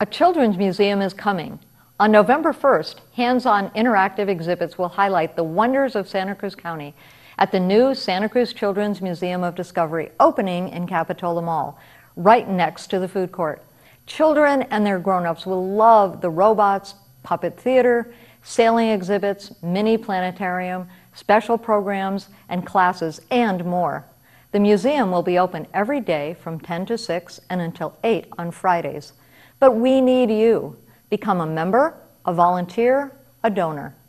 A children's museum is coming. On November 1st, hands-on interactive exhibits will highlight the wonders of Santa Cruz County at the new Santa Cruz Children's Museum of Discovery opening in Capitola Mall, right next to the food court. Children and their grown-ups will love the robots, puppet theater, sailing exhibits, mini planetarium, special programs and classes, and more. The museum will be open every day from 10 to 6 and until 8 on Fridays. But we need you. Become a member, a volunteer, a donor.